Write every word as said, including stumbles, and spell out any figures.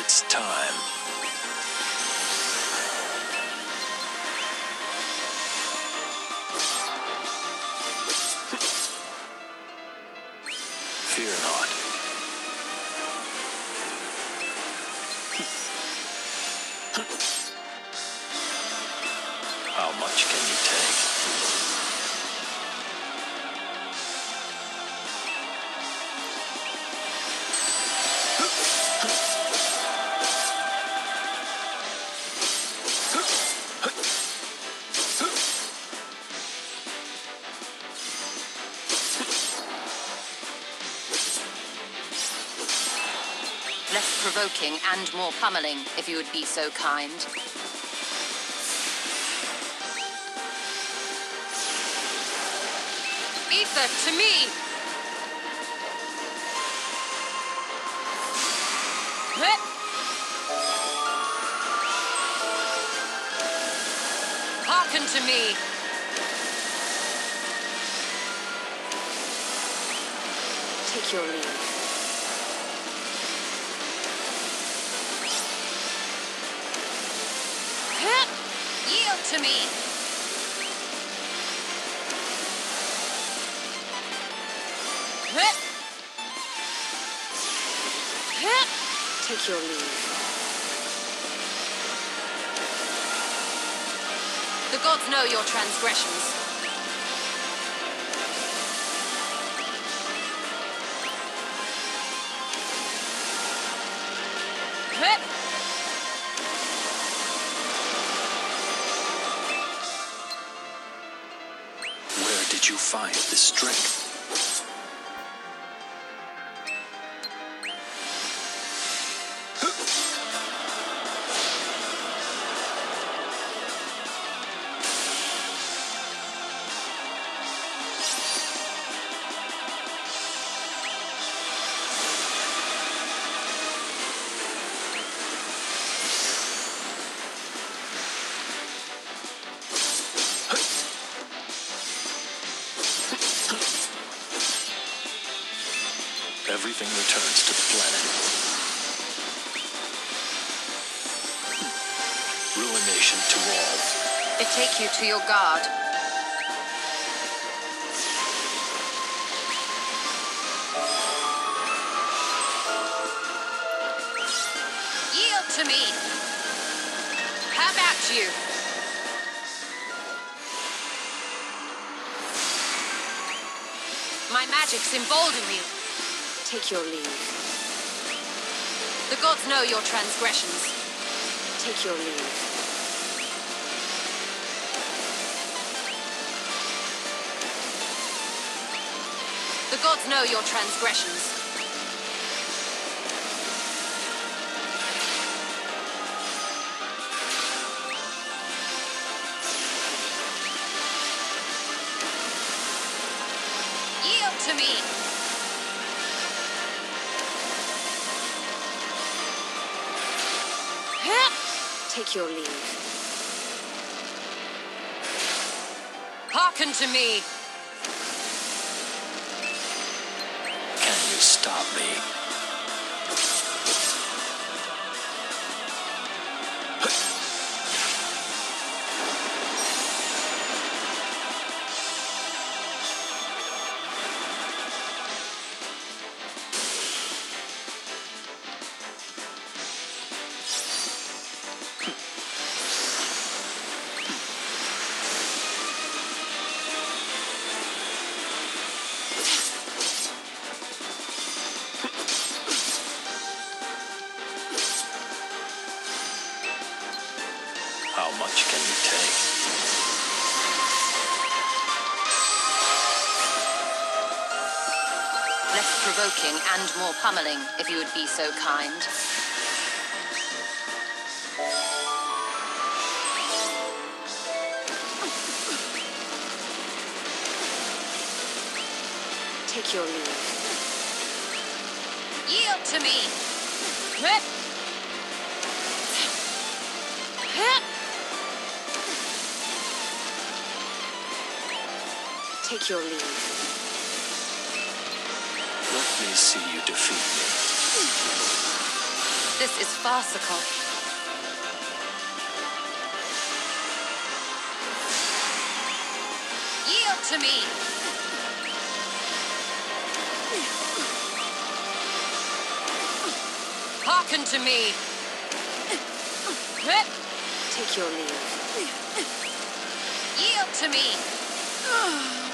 It's time. Fear not. How much can you take? Less provoking and more pummeling, if you would be so kind. Ether to me! Hearken to me! Take your leave. Yield to me! Take your leave. The gods know your transgressions. Where did you find this strength? Everything returns to the planet. Ruination to all. Betake you to your guard. Yield to me. How about you? My magics embolden you. Take your leave. The gods know your transgressions. Take your leave. The gods know your transgressions. Yield to me. Take your leave. Hearken to me. Can you stop me? How much can you take? Less provoking and more pummeling, if you would be so kind. Take your leave. Yield to me. Take your leave. Let me see you defeat me. This is farcical. Yield to me! Hearken to me! Take your leave. Yield to me!